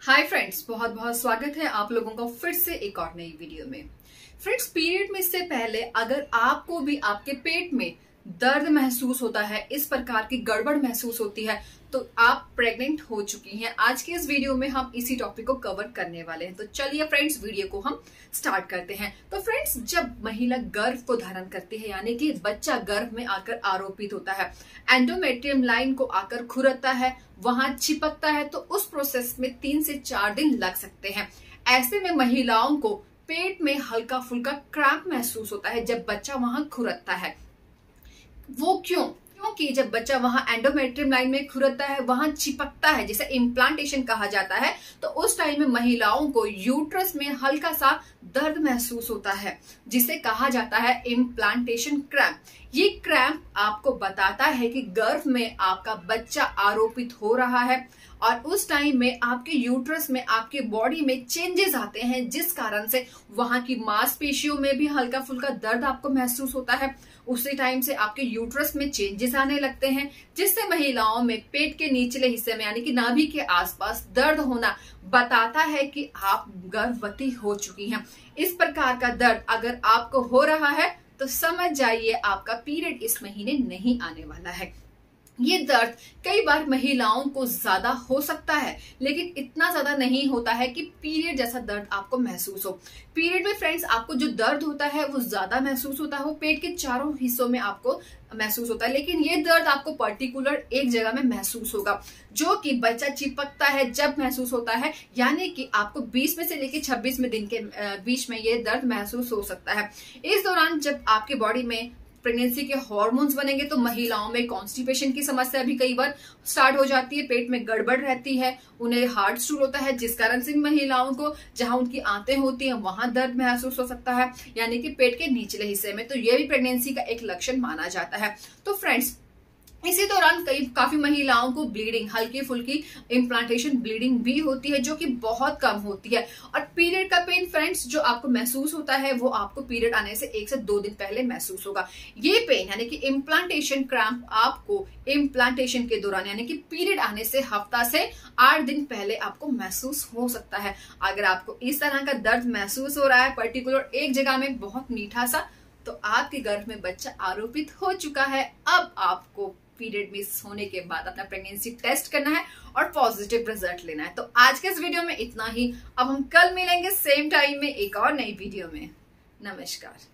Hi friends, बहुत बहुत स्वागत है आप लोगों का फिर से एक और नई वीडियो में। फ्रेंड्स, पीरियड में से पहले अगर आपको भी आपके पेट में दर्द महसूस होता है, इस प्रकार की गड़बड़ महसूस होती है, तो आप प्रेग्नेंट हो चुकी हैं। आज के इस वीडियो में हम इसी टॉपिक को कवर करने वाले हैं। तो चलिए फ्रेंड्स, वीडियो को हम स्टार्ट करते हैं। तो फ्रेंड्स, जब महिला गर्भ को धारण करती है, यानी कि बच्चा गर्भ में आकर आरोपित होता है, एंडोमेट्रियम लाइन को आकर खुरता है, वहां चिपकता है, तो उस प्रोसेस में 3 से 4 दिन लग सकते हैं। ऐसे में महिलाओं को पेट में हल्का फुल्का क्रैम्प महसूस होता है जब बच्चा वहां खुरता है। वो क्योंकि जब बच्चा वहां एंडोमेट्रियम लाइन में खुरता है, वहां चिपकता है, जिसे इम्प्लांटेशन कहा जाता है, तो उस टाइम में महिलाओं को यूट्रस में हल्का सा दर्द महसूस होता है, जिसे कहा जाता है इम्प्लांटेशन क्रैम्प। ये क्रैम्प आपको बताता है कि गर्भ में आपका बच्चा आरोपित हो रहा है, और उस टाइम में आपके यूट्रस में, आपके बॉडी में चेंजेस आते हैं, जिस कारण से वहां की मांसपेशियों में भी हल्का फुल्का दर्द आपको महसूस होता है। उसी टाइम से आपके यूट्रस में चेंजेस आने लगते हैं, जिससे महिलाओं में पेट के निचले हिस्से में, यानी कि नाभि के आसपास दर्द होना बताता है कि आप गर्भवती हो चुकी हैं। इस प्रकार का दर्द अगर आपको हो रहा है तो समझ जाइए आपका पीरियड इस महीने नहीं आने वाला है। ये दर्द कई बार महिलाओं को ज्यादा हो सकता है, लेकिन इतना ज्यादा नहीं होता है कि पीरियड जैसा दर्द आपको महसूस हो। पीरियड में फ्रेंड्स, आपको जो दर्द होता है वो ज्यादा महसूस होता है, वो पेट के चारों हिस्सों में आपको महसूस होता है, लेकिन ये दर्द आपको पर्टिकुलर एक जगह में महसूस होगा, जो कि बच्चा चिपकता है जब महसूस होता है, यानी कि आपको 20 में से लेकर 26वें दिन के बीच में ये दर्द महसूस हो सकता है। इस दौरान जब आपके बॉडी में प्रेगनेंसी के हार्मोन्स बनेंगे, तो महिलाओं में कॉन्स्टिपेशन की समस्या भी कई बार स्टार्ट हो जाती है, पेट में गड़बड़ रहती है, उन्हें हार्ट स्टूल होता है, जिस कारण से महिलाओं को जहां उनकी आंतें होती हैं वहां दर्द महसूस हो सकता है, यानी कि पेट के निचले हिस्से में। तो यह भी प्रेगनेंसी का एक लक्षण माना जाता है। तो फ्रेंड्स, इसी दौरान काफी महिलाओं को ब्लीडिंग, हल्की फुल्की इम्प्लांटेशन ब्लीडिंग भी होती है, जो कि बहुत कम होती है। और पीरियड का पेन फ्रेंड्स जो आपको महसूस होता है, वो आपको पीरियड आने से 1 से 2 दिन पहले महसूस होगा। ये पेन यानी कि इम्प्लांटेशन क्रैम्प आपको इम्प्लांटेशन के दौरान, यानी कि पीरियड आने से हफ्ता से 8 दिन पहले आपको महसूस हो सकता है। अगर आपको इस तरह का दर्द महसूस हो रहा है पर्टिकुलर एक जगह में बहुत मीठा सा, तो आपके गर्भ में बच्चा आरोपित हो चुका है। अब आपको पीरियड मिस होने के बाद अपना प्रेगनेंसी टेस्ट करना है और पॉजिटिव रिजल्ट लेना है। तो आज के इस वीडियो में इतना ही। अब हम कल मिलेंगे सेम टाइम में एक और नई वीडियो में। नमस्कार।